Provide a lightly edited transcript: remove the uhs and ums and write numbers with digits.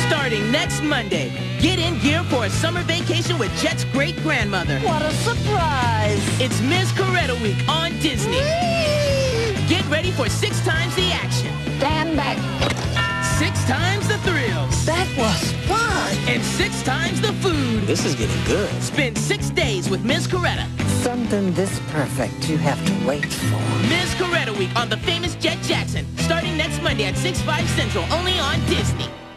Starting next Monday, get in gear for a summer vacation with Jett's great-grandmother. What a surprise! It's Miz Coretta Week on Disney. Get ready for 6 times the action. Stand back. 6 times the thrills. That was fun. And 6 times the food. This is getting good. Spend 6 days with Miz Coretta. Something this perfect you have to wait for. Miz Coretta Week on the famous Jett Jackson. Starting next Monday at 6/5 Central, only on Disney.